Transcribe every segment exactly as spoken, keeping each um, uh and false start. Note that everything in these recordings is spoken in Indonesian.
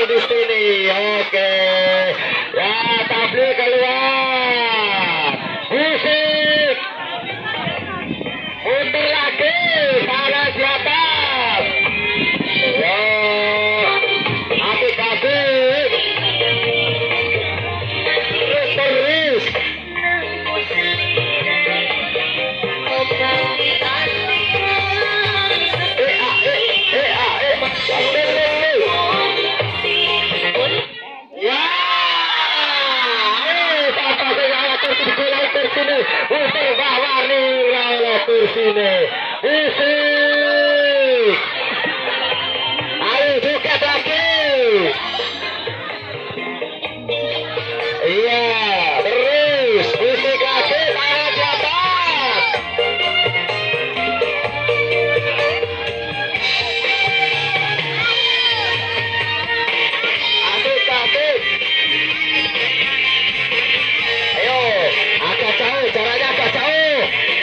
di sini. Oke. Ya, tablik keluar. Musik. Mundur lagi. Tangan di atas. Ya. Apik-apik. Terus terus. Sini musik, ayo buka lagi, iya terus musik lagi, tangan di atas, asik-asik, ayo agak jauh, caranya agak jauh.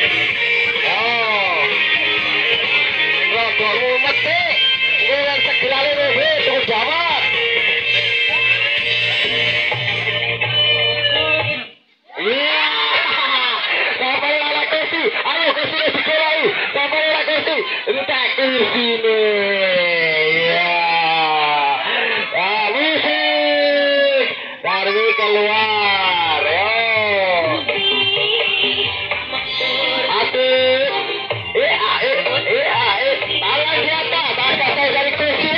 Metik, bulan segera lebih cukup jawab. Iya, sampai lala kursi, ayo kursi di sekolah, sampai lala kursi, entah kursi nih. Iya, ah, musik, dari keluar, yo. Asik, eh, eh, eh, eh, tangan di atas, agak saya dari kursi.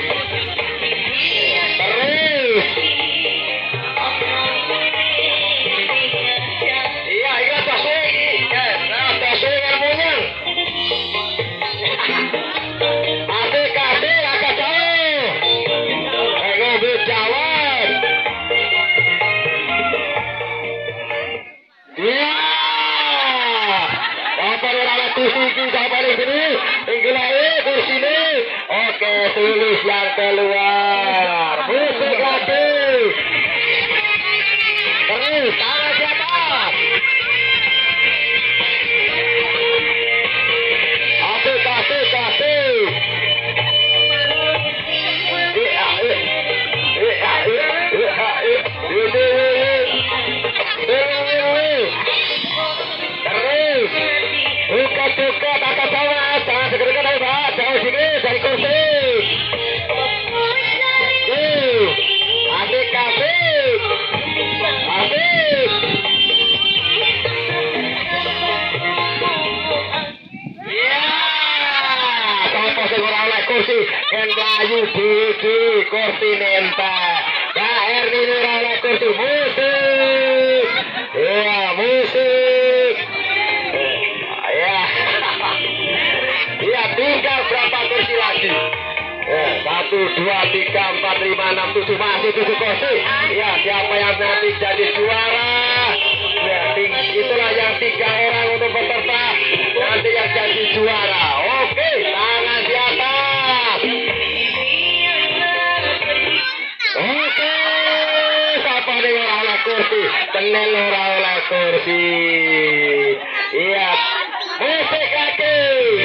Terus. Iya, iya tasik. Ya, nah tasik ilmunya. Asik-asik, agak jauh. Ayo berjawab. Iya. Apa orang kursi kita paling sini? Tinggalai kursi ini. Oke, tulis yang keluar. Musik lagi. Terus tangan di atas. Asik, asik, asik. Iya, iya, iya, iya, iya. Terus buka-buka tata cawa, jangan segera dari bawah, jauh sini dari kursi. Asik-asik, asik. Ya, sampai segera oleh kursi, kan layu di di kursi nempel. Daher ini oleh kursi musik. Iya, musik. Ya, iya tinggal berapa kursi lagi? Ya, satu, dua, tiga, empat, lima, enam, tujuh, masih tujuh kursi. Ya, siapa yang nanti jadi juara? Ya, itulah yang tiga orang untuk peserta nanti yang jadi juara. Oke, tangan di atas. Oke, siapa nih orang oleh kursi? Tenel orang oleh kursi. Iya. Musik lagi.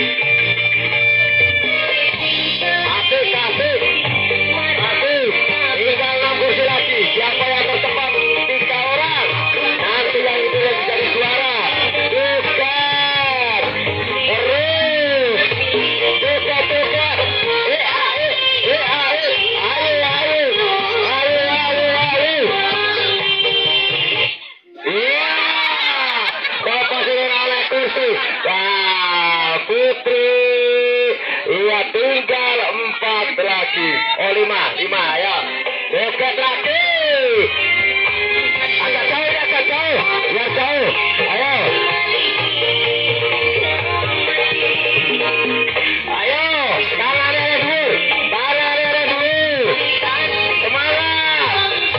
Asik, asik. Asik. Tinggal enam kursi lagi. Siapa yang tercepat? Tiga orang. Nanti yang itu yang jadi juara. Bukan. Terus. Bukan, bukan. Eh, eh, eh, eh. Ayo, ayo. Ayo, ayo, ayo. Iya. Bapak sudah oleh kursi. Wah, Putri. Iya, tinggal empat lagi. Oh, lima, lima, ya. Dekat lagi. Agak jauh, agak jauh. Ya, jauh. Ayo. Ayo, tangannya ada dulu. Tangannya ada dulu. Semangat.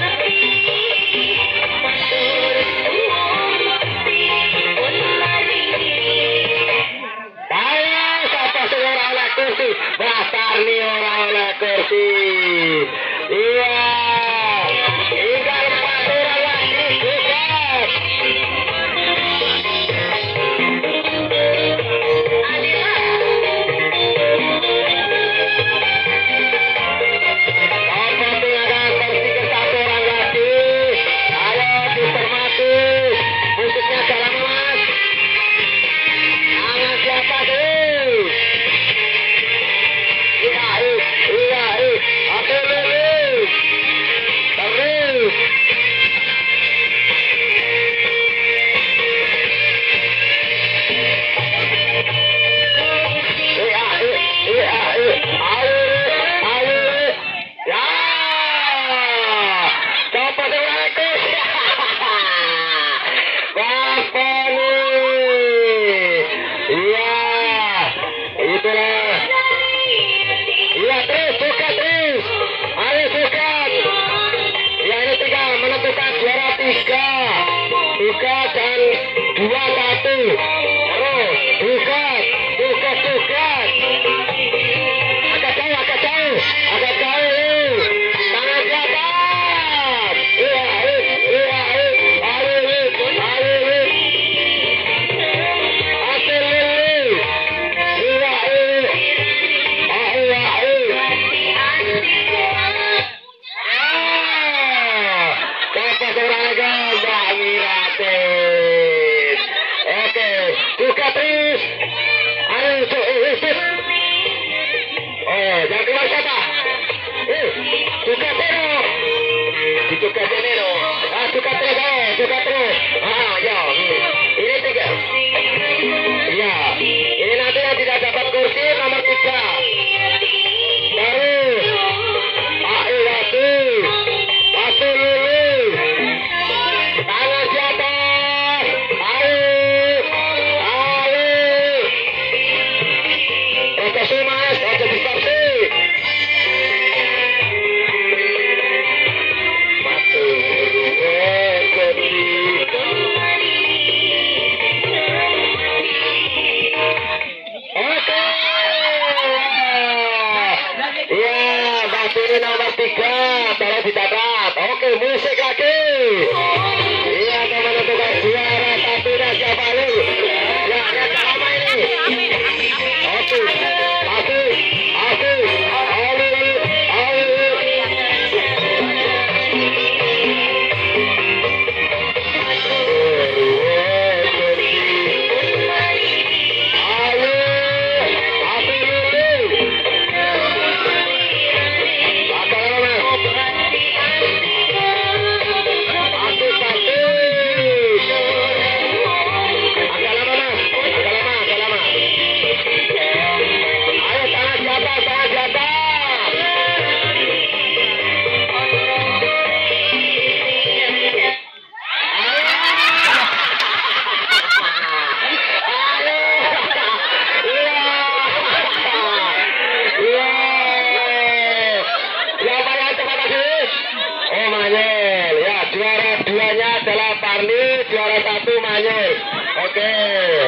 Kursi, dasar nih orang oleh kursi. Iya, tinggal empat orang lagi. Bukan. Apa tiga, tolong dicatat. Oke, musik lagi. Iya, akan menentukan juara satunya siapa ini? Ya, yang lama ini. Oke, Afi, Afi, Ali, Ali. Manyel, ya juara duanya adalah Parli, juara satu Manyel. Oke.